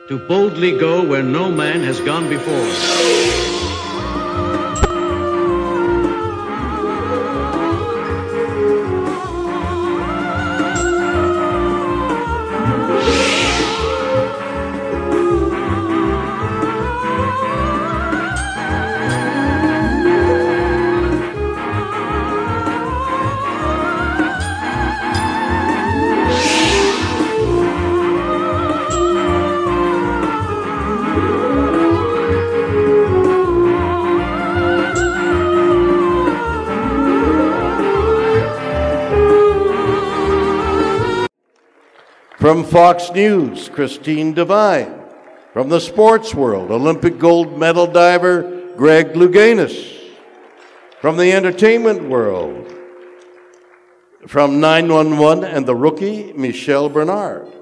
to boldly go where no man has gone before. From Fox News, Christine Devine. From the sports world, Olympic gold medal diver Greg Louganis. From the entertainment world, from 911 and the rookie, Michelle Bernard.